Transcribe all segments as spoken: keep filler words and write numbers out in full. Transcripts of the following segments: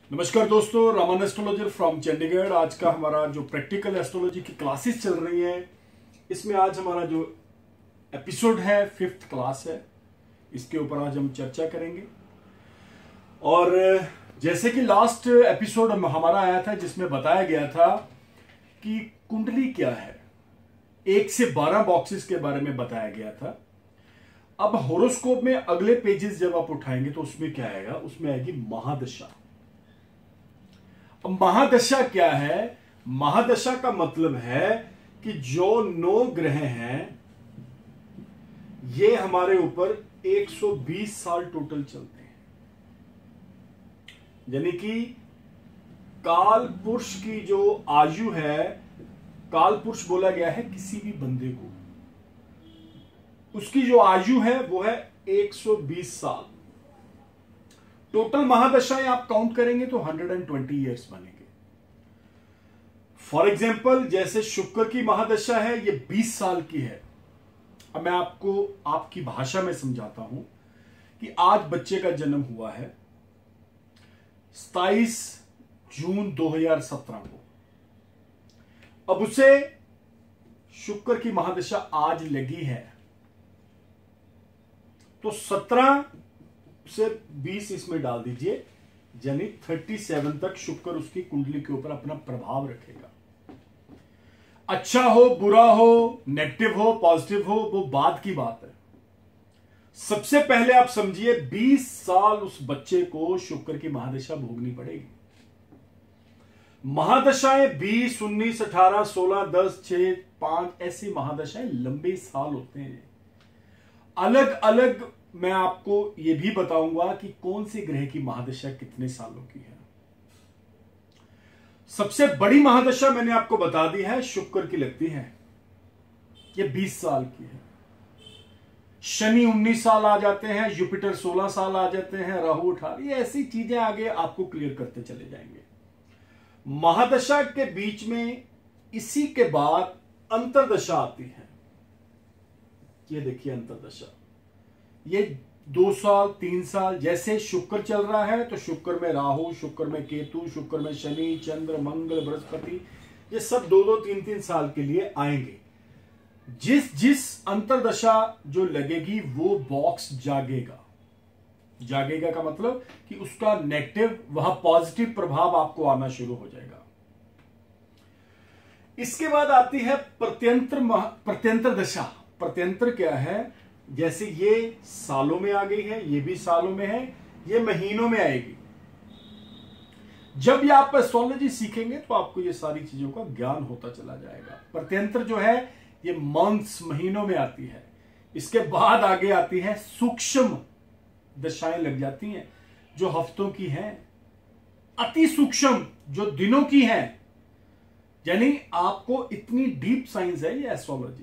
नमस्कार दोस्तों, Raman astrologer from Chandigarh. आज का हमारा जो प्रैक्टिकल एस्ट्रोलॉजी की क्लासेस चल रही हैं, इसमें आज हमारा जो एपिसोड है फिफ्थ क्लास है, इसके ऊपर आज हम चर्चा करेंगे। और जैसे कि लास्ट एपिसोड हमारा आया था जिसमें बताया गया था कि कुंडली क्या है, एक से बारह बॉक्सेस के बारे में बताया गया था। अब होरोस्कोप में अगले पेजेस जब आप उठाएंगे तो उसमें क्या आएगा, उसमें आएगी महादशा। अब महादशा क्या है? महादशा का मतलब है कि जो नौ ग्रह हैं ये हमारे ऊपर एक सौ बीस साल टोटल चलते हैं। यानी कि काल पुरुष की जो आयु है, काल पुरुष बोला गया है किसी भी बंदे को, उसकी जो आयु है वो है एक सौ बीस साल। टोटल महादशाएं आप काउंट करेंगे तो एक सौ बीस इयर्स बनेंगे। फॉर एग्जाम्पल जैसे शुक्र की महादशा है, ये बीस साल की है। अब मैं आपको आपकी भाषा में समझाता हूं कि आज बच्चे का जन्म हुआ है सत्ताईस जून दो हज़ार सत्रह को। अब उसे शुक्र की महादशा आज लगी है, तो सत्रह से बीस इसमें डाल दीजिए, यानी सैंतीस तक शुक्र उसकी कुंडली के ऊपर अपना प्रभाव रखेगा। अच्छा हो, बुरा हो, नेगेटिव हो, पॉजिटिव हो, वो बाद की बात है। सबसे पहले आप समझिए बीस साल उस बच्चे को शुक्र की महादशा भोगनी पड़ेगी। महादशाएं बीस, उन्नीस, अठारह, सोलह, दस, छह, पांच ऐसी महादशाएं लंबे साल होते हैं। अलग अलग मैं आपको यह भी बताऊंगा कि कौन सी ग्रह की महादशा कितने सालों की है। सबसे बड़ी महादशा मैंने आपको बता दी है, शुक्र की लगती है, यह बीस साल की है। शनि उन्नीस साल आ जाते हैं, जुपिटर सोलह साल आ जाते हैं, राहु अठारह, ये ऐसी चीजें आगे आपको क्लियर करते चले जाएंगे। महादशा के बीच में इसी के बाद अंतरदशा आती है। ये देखिए अंतरदशा, ये दो साल तीन साल, जैसे शुक्र चल रहा है तो शुक्र में राहु, शुक्र में केतु, शुक्र में शनि, चंद्र, मंगल, बृहस्पति, ये सब दो दो तीन तीन साल के लिए आएंगे। जिस जिस अंतरदशा जो लगेगी वो बॉक्स जागेगा। जागेगा का मतलब कि उसका नेगेटिव वह पॉजिटिव प्रभाव आपको आना शुरू हो जाएगा। इसके बाद आती है प्रत्यंत्र प्रत्यंत्र दशा। प्रत्यंत्र क्या है? जैसे ये सालों में आ गई है, ये भी सालों में है, ये महीनों में आएगी। जब ये आप एस्ट्रोलॉजी सीखेंगे तो आपको ये सारी चीजों का ज्ञान होता चला जाएगा। प्रत्यंत्र जो है ये मंथ्स, महीनों में आती है। इसके बाद आगे आती है सूक्ष्म दशाएं लग जाती हैं जो हफ्तों की हैं, अति सूक्ष्म जो दिनों की हैं। यानी आपको इतनी डीप साइंस है ये एस्ट्रोलॉजी।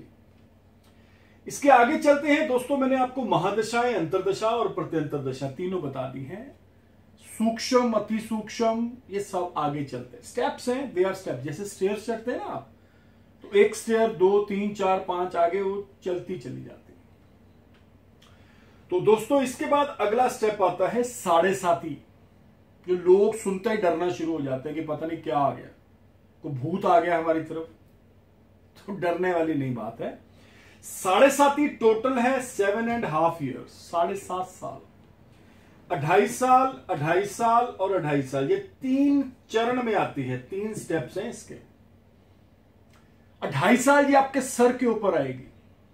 इसके आगे चलते हैं दोस्तों, मैंने आपको महादशाएं, अंतरदशा और प्रत्यंतर दशा तीनों बता दी हैं। सूक्ष्म, अति सूक्ष्म, ये सब आगे चलते हैं। स्टेप्स हैं, दे आर स्टेप। जैसे स्टेयर्स चढ़ते हैं ना आप, तो एक स्टेयर, दो, तीन, चार, पांच, आगे वो चलती चली जाती है। तो दोस्तों इसके बाद अगला स्टेप आता है साढ़े साती। जो लोग सुनते ही डरना शुरू हो जाते हैं कि पता नहीं क्या आ गया, कोई भूत आ गया हमारी तरफ, तो डरने वाली नहीं बात है। साढ़े साती टोटल है सेवन एंड हाफ ईयर्स, साढ़े सात साल, अढ़ाई साल, अढ़ाई साल और अढ़ाई साल, ये तीन चरण में आती है, तीन स्टेप्स हैं इसके। अढ़ाई साल ये आपके सर के ऊपर आएगी,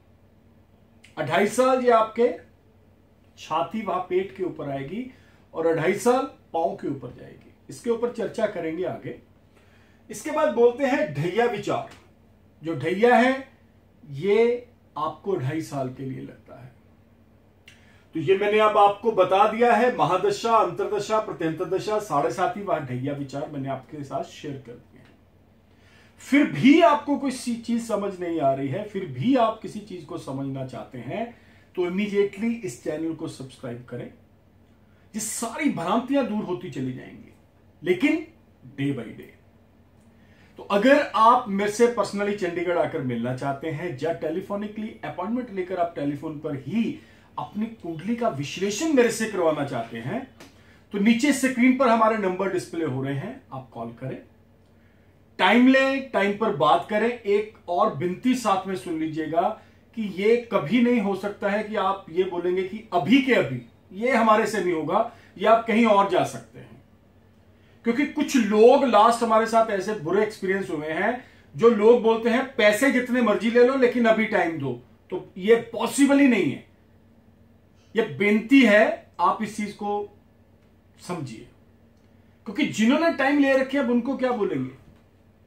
अढ़ाई साल ये आपके छाती व पेट के ऊपर आएगी, और अढ़ाई साल पांव के ऊपर जाएगी। इसके ऊपर चर्चा करेंगे आगे। इसके बाद बोलते हैं ढैया विचार। जो ढैया है ये आपको ढाई साल के लिए लगता है। तो ये मैंने अब आपको बता दिया है, महादशा, अंतरदशा, प्रत्यंतर दशा, साढ़े साती व ढैया विचार मैंने आपके साथ शेयर कर दिए हैं। फिर भी आपको कोई चीज समझ नहीं आ रही है, फिर भी आप किसी चीज को समझना चाहते हैं, तो इमीडिएटली इस चैनल को सब्सक्राइब करें। ये सारी भ्रांतियां दूर होती चली जाएंगी, लेकिन डे बाय डे। तो अगर आप मेरे से पर्सनली चंडीगढ़ आकर मिलना चाहते हैं या टेलीफोनिकली अपॉइंटमेंट लेकर आप टेलीफोन पर ही अपनी कुंडली का विश्लेषण मेरे से करवाना चाहते हैं, तो नीचे स्क्रीन पर हमारे नंबर डिस्प्ले हो रहे हैं, आप कॉल करें, टाइम लें, टाइम पर बात करें। एक और विनती साथ में सुन लीजिएगा कि ये कभी नहीं हो सकता है कि आप ये बोलेंगे कि अभी के अभी, ये हमारे से नहीं होगा, या आप कहीं और जा सकते हैं। क्योंकि कुछ लोग लास्ट हमारे साथ ऐसे बुरे एक्सपीरियंस हुए हैं, जो लोग बोलते हैं पैसे जितने मर्जी ले लो लेकिन अभी टाइम दो, तो ये पॉसिबल ही नहीं है। ये बेनती है, आप इस चीज को समझिए, क्योंकि जिन्होंने टाइम ले रखे अब उनको क्या बोलेंगे।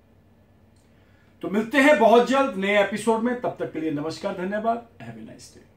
तो मिलते हैं बहुत जल्द नए एपिसोड में, तब तक के लिए नमस्कार, धन्यवाद, हैव ए नाइस डे।